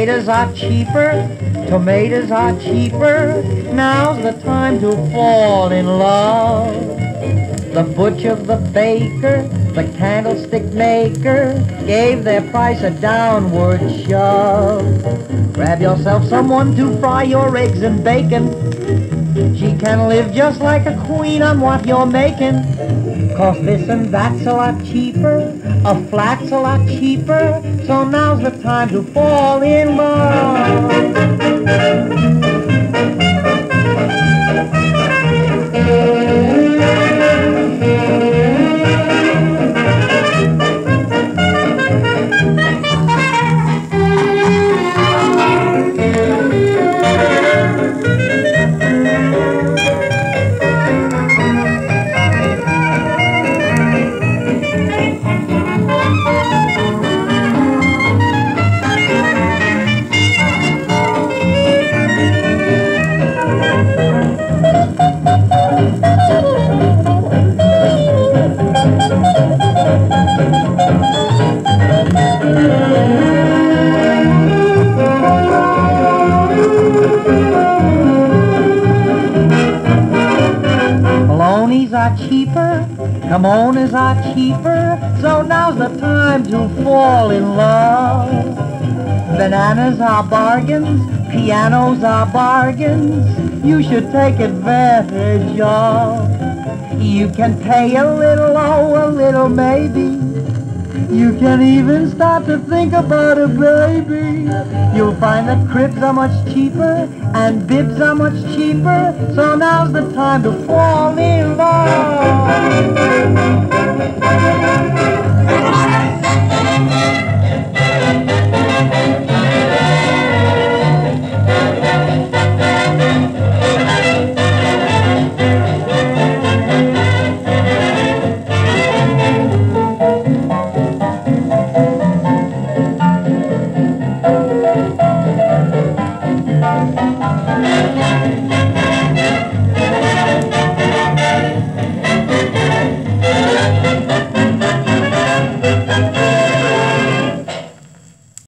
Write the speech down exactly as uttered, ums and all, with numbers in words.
Potatoes are cheaper, tomatoes are cheaper, now's the time to fall in love. The butcher, the baker, the candlestick maker gave their price a downward shove. Grab yourself someone to fry your eggs and bacon. She can live just like a queen on what you're making. Cause this and that's a lot cheaper, a flat's a lot cheaper, so now's the time to fall in love. Bolognas are cheaper, kimonos are cheaper, so now's the time to fall in love. Bananas are bargains, pianos are bargains, you should take advantage of. You can pay a little, oh, a little maybe. You can even start to think about a baby. You'll find that cribs are much cheaper and bibs are much cheaper, so now's the time to fall in love. Thank you.